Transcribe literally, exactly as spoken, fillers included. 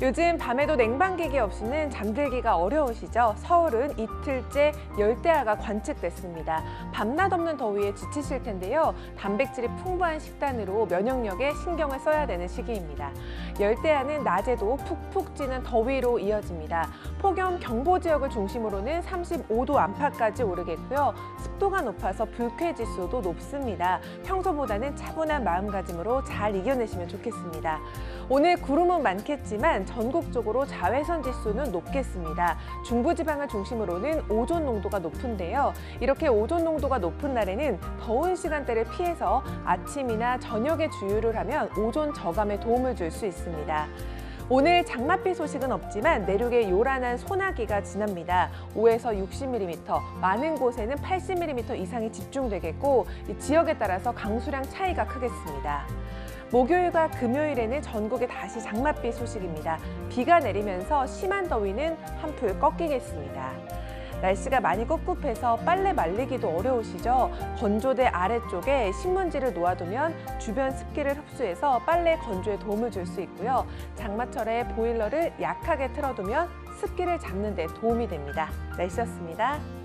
요즘 밤에도 냉방기기 없이는 잠들기가 어려우시죠? 서울은 이틀째 열대야가 관측됐습니다. 밤낮 없는 더위에 지치실 텐데요. 단백질이 풍부한 식단으로 면역력에 신경을 써야 되는 시기입니다. 열대야는 낮에도 푹푹 찌는 더위로 이어집니다. 폭염 경보 지역을 중심으로는 삼십오 도 안팎까지 오르겠고요. 습도가 높아서 불쾌지수도 높습니다. 평소보다는 차분한 마음가짐으로 잘 이겨내시면 좋겠습니다. 오늘 구름은 많겠지만 전국적으로 자외선 지수는 높겠습니다. 중부지방을 중심으로는 오존 농도가 높은데요. 이렇게 오존 농도가 높은 날에는 더운 시간대를 피해서 아침이나 저녁에 주유를 하면 오존 저감에 도움을 줄 수 있습니다. 오늘 장맛비 소식은 없지만 내륙에 요란한 소나기가 지납니다. 오에서 육십 밀리미터, 많은 곳에는 팔십 밀리미터 이상이 집중되겠고 이 지역에 따라서 강수량 차이가 크겠습니다. 목요일과 금요일에는 전국에 다시 장맛비 소식입니다. 비가 내리면서 심한 더위는 한풀 꺾이겠습니다. 날씨가 많이 꿉꿉해서 빨래 말리기도 어려우시죠? 건조대 아래쪽에 신문지를 놓아두면 주변 습기를 흡수해서 빨래 건조에 도움을 줄 수 있고요. 장마철에 보일러를 약하게 틀어두면 습기를 잡는 데 도움이 됩니다. 날씨였습니다.